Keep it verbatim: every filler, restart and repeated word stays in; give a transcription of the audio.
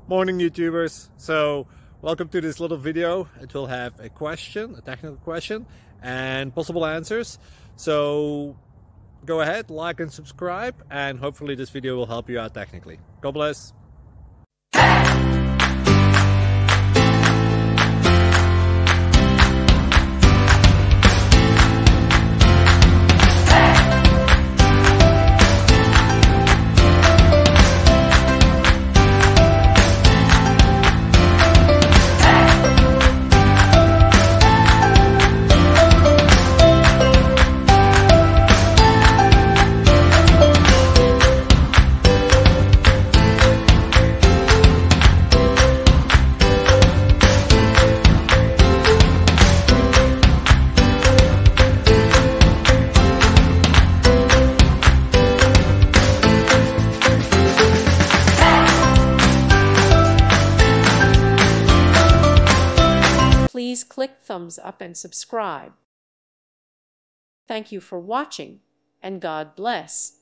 Morning YouTubers. So welcome to this little video. It will have a question, a technical question, and possible answers. So go ahead, like and subscribe, and hopefully this video will help you out technically. God bless. Please click thumbs up and subscribe. Thank you for watching, and God bless.